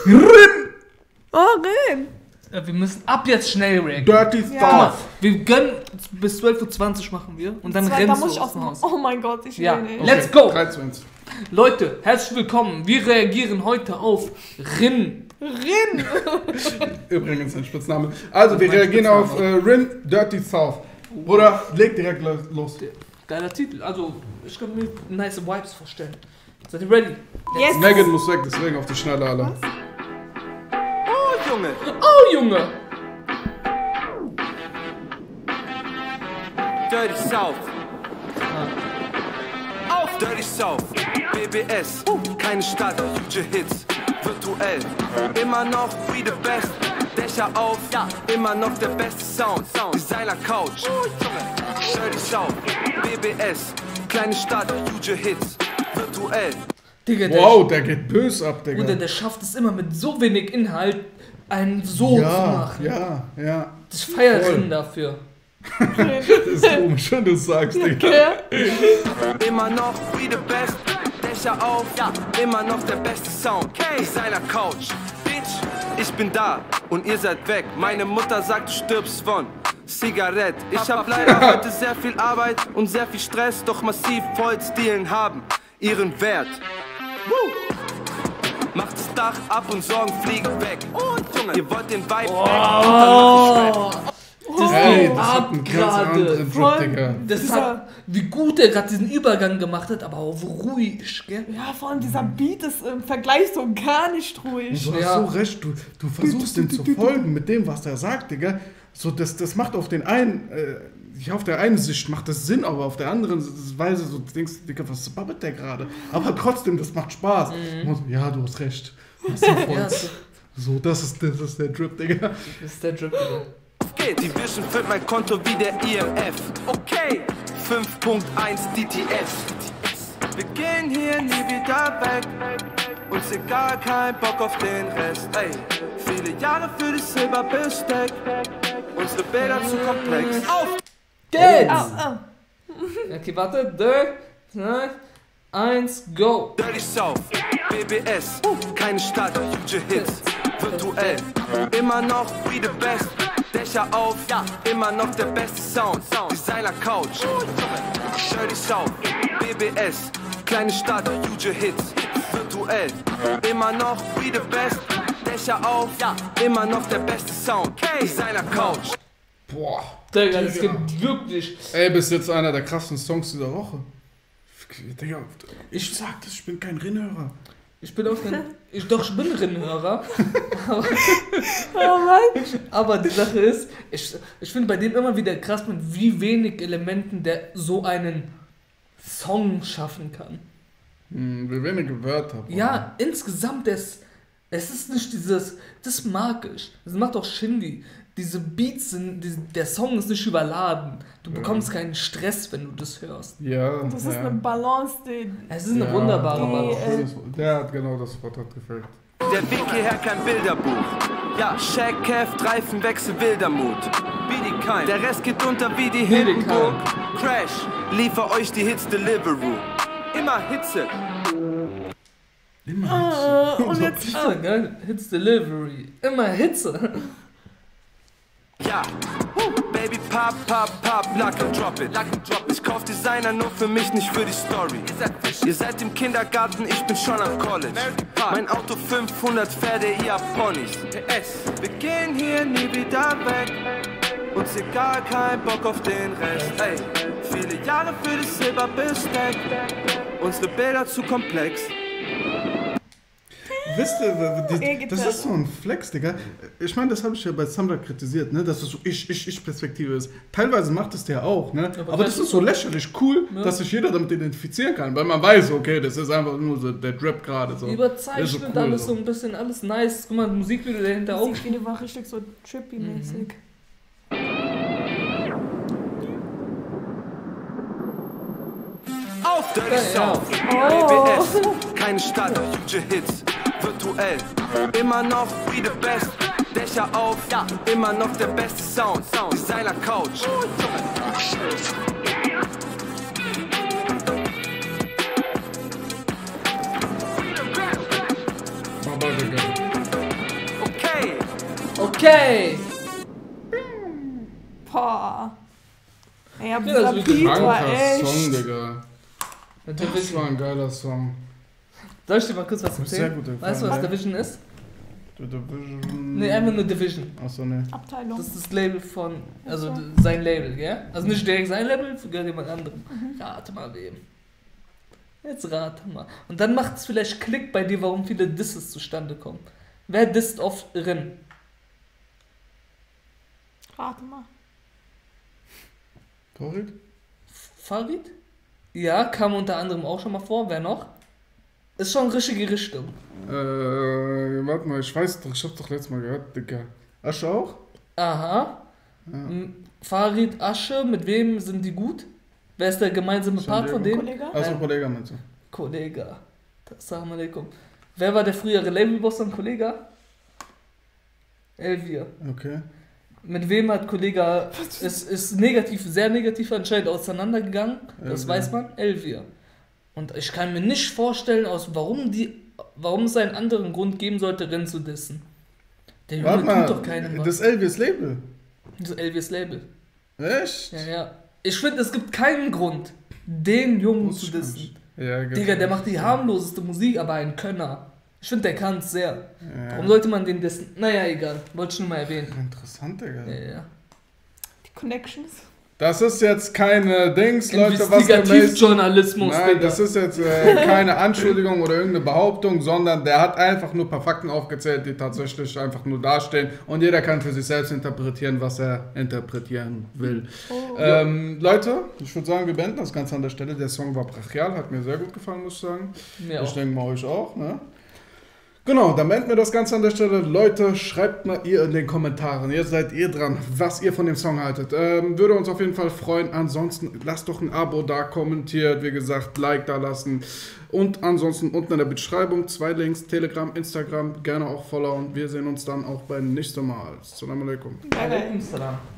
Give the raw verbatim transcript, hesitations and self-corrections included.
Rin! Oh, Rin! Ja, wir müssen ab jetzt schnell reagieren. Dirty South. Ja. Wir gönnen bis zwölf Uhr zwanzig machen wir und dann Zwei, rennst da muss du ich aus aus dem dem Haus. Oh mein Gott, ich will Ja. nicht. Let's go. drei, zwei, eins. Leute, herzlich willkommen. Wir reagieren heute auf Rin. Rin! Übrigens ein Spitzname. Also, wir Mein reagieren Spitzname. auf äh, Rin, Dirty South. Bruder, leg direkt lo- los. Geiler Titel. Also, ich kann mir nice Vibes vorstellen. Seid ihr ready? Yes! Megan muss weg, deswegen auf die Schnelle alle. Oh, Junge. Oh, Junge. Dirty South. Auf Dirty South. B B S. Keine Stadt. Huge Hits. Virtuell. Immer noch we the best. Dächer auf. Immer noch der beste Sound. Designer Couch. Dirty South. B B S. Kleine Stadt. Huge Hits. Virtuell. Digga, der, Wow, der geht böse ab, Digga. Bruder, der schafft es immer mit so wenig Inhalt, einen so zu ja, machen. ja, ja. Ich feiere Voll. Rin dafür. Das ist komisch, wenn du sagst, Digga. Ja. Immer noch we the best. Dächer auf. Immer noch der beste Sound. Designer Couch. Bitch, ich bin da und ihr seid weg. Meine Mutter sagt, du stirbst von Zigarette. Ich hab leider heute sehr viel Arbeit und sehr viel Stress, doch massiv Holzdielen haben ihren Wert. Woo. Macht das Dach ab und Sorgen fliegen weg. Und Junge, ihr wollt den Vibe weg und dann mach ich weg. Das Ey, geht das hat ab einen ganz gerade. anderen Voll. Drip, Digga. Das Dieser- hat, wie gut er gerade diesen Übergang gemacht hat, aber auch ruhig, gell? Ja, vor allem dieser Beat ist im Vergleich so gar nicht ruhig. Du hast Ja. so recht, du, du versuchst dem zu folgen mit dem, was er sagt, Digga. So, das, das macht auf den einen, äh, ja, auf der einen Sicht macht das Sinn, aber auf der anderen Weise so, du denkst, Digga, was babbelt der gerade? Aber trotzdem, das macht Spaß. Und so, ja, du hast recht. Hast du voll. Ja, so, So, das ist, das ist der Drip, Digga. das ist der Drip, Digga. Geht. Die Vision füllt mein Konto wie der I M F. Okay, fünf Punkt eins D T S. Wir gehen hier nie wieder weg. Uns egal, kein Bock auf den Rest. Ey, viele Jahre für das Silberbesteck. Unsere Bilder zu komplex. Auf! Geht's! Ah, ah. Okay, warte. drei, zwei, eins, go! Dirty South, B B S, keine Stadt, huge Hits, virtuell, immer noch we the best, Dächer auf, immer noch der beste Sound, Designer Couch, Dirty South, B B S, kleine Stadt, huge Hits, virtuell, immer noch we the best, Dächer auf, immer noch der beste Sound, Designer Couch. Boah. Digga, das gibt wirklich. Ey, bis jetzt einer der krassen Songs dieser Woche. Digga, ich sag das, ich bin kein Rinhörer. Ich bin auch kein. Ich, doch, ich bin Rinhörer. aber, Oh Mann. aber die Sache ist, ich, ich finde bei dem immer wieder krass, mit wie wenig Elementen der so einen Song schaffen kann. Hm, wie wenige Wörter. Boah. Ja, insgesamt, es, es ist nicht dieses, das mag ich. Das macht auch Shindy. Diese Beats sind, die, der Song ist nicht überladen. Du bekommst keinen Stress, wenn du das hörst. Ja, Das ja. ist eine Balance, die. Es ist eine Ja, wunderbare doch, Balance. das- Der hat genau das Wort, hat gefällt. Der Weg hierher kein Bilderbuch. Ja, Shaq, Kev, Reifenwechsel, Wildermut. Wie die Keim. Der Rest geht unter wie die Wie die Hindenburg. Crash, liefer euch die Hits Deliveroo. Immer Hitze. Ah, und jetzt. Ah, geil. Hits Delivery. Immer Hitze. Ja, Baby, pop, pop, pop, lock and drop it. Lock and drop it. Ich kauf Designer nur für mich, nicht für die Story. Ihr seid, Ihr seid im Kindergarten, ich bin schon am College. Mein Auto fünfhundert Pferde, ihr habt Ponys. Wir gehen hier nie wieder weg. Uns egal, kein Bock auf den Rest. Ey, viele Jahre für das Silberbesteck. Unsere Bilder zu komplex. Wisst ihr, w- die, E-Gitarre. das ist so ein Flex, Digga. Ich meine, das habe ich ja bei Samra kritisiert, ne? Dass es so Ich-Ich-Ich-Perspektive ist. Teilweise macht es der auch, ne? Aber Aber das das ist so lächerlich cool, Ja. dass sich jeder damit identifizieren kann. Weil man weiß, okay, das ist einfach nur so der Drip gerade so. Das ist Überzeichnet so cool, alles so. so ein bisschen, alles nice. Guck mal, Musikvideo dahinter auch. Das Video war richtig so trippy-mäßig. Auf Dirty Ja, South, ja. B B S, Oh. keine Stadt, huge Hits, virtuell, immer noch we the best, Dächer auf, immer noch der beste Sound, Designer Couch. Aber, Digga. Okay. Boah. Ey, aber Ja, das dieser ist wirklich Beat war Kranker echt. Song, Digga. Mit Das war Division. ein geiler Song. Soll ich dir mal kurz was Sehr erzählen? gut, Weißt du, was ja. Division ist? The Division. Nee, einfach nur Division. Achso, ne. Abteilung. Das ist das Label von, also Ach so. d- sein Label, gell? Also nicht direkt sein Label, gehört jemand anderem. Mhm. Rate mal wem. Jetzt rate mal. Und dann macht es vielleicht Klick bei dir, warum viele Disses zustande kommen. Wer disst oft Rin? Rate mal. Farid? Farid? Ja, kam unter anderem auch schon mal vor. Wer noch? Ist schon richtige Richtung. Äh, warte mal, ich weiß doch, ich hab doch letztes Mal gehört, Digga. Asche auch? Aha. Ja. M- Farid, Asche, mit wem sind die gut? Wer ist der gemeinsame San Part von Diego. denen? Kollege? Achso, Nein. Kollege meinst du? Kollege. Assalamu alaikum. Wer war der frühere Labelboss von Kollege? Elvir. Okay. Mit wem hat Kollege, ist, ist negativ, sehr negativ anscheinend auseinandergegangen, das Elvir. weiß man, Elvir. Und ich kann mir nicht vorstellen, aus warum die, warum es einen anderen Grund geben sollte, Rin zu dissen. Der Junge Warte mal, tut doch keinem was. das Elvis Label. Das ist Elvis Label. Echt? Ja, ja. Ich finde, es gibt keinen Grund, den Jungen Wusste zu ich dissen. Ja, genau. Digga, der macht die harmloseste Musik, aber ein Könner. Ich finde, der kann es sehr. Ja. Warum sollte man den dissen? Naja, egal. Wollte ich nur mal erwähnen. Interessant, Digga. Ja, ja. Die Connections. Das ist jetzt keine Dings, Leute, was Investigativjournalismus, Nein, Digga. das ist jetzt äh, keine Anschuldigung oder irgendeine Behauptung, sondern der hat einfach nur ein paar Fakten aufgezählt, die tatsächlich einfach nur dastehen und jeder kann für sich selbst interpretieren, was er interpretieren will. Oh. Ähm, Leute, ich würde sagen, wir beenden das Ganze an der Stelle. Der Song war brachial, hat mir sehr gut gefallen, muss ich sagen. Mir Ich auch. denke mal euch auch, ne? Genau, dann beenden wir das Ganze an der Stelle. Leute, schreibt mal ihr in den Kommentaren. Jetzt seid ihr dran, was ihr von dem Song haltet. Ähm, würde uns auf jeden Fall freuen. Ansonsten lasst doch ein Abo da, kommentiert, wie gesagt, Like da lassen. Und ansonsten unten in der Beschreibung zwei Links, Telegram, Instagram, gerne auch followen. Wir sehen uns dann auch beim nächsten Mal. Assalamu alaikum. Geil. Alaikum salam.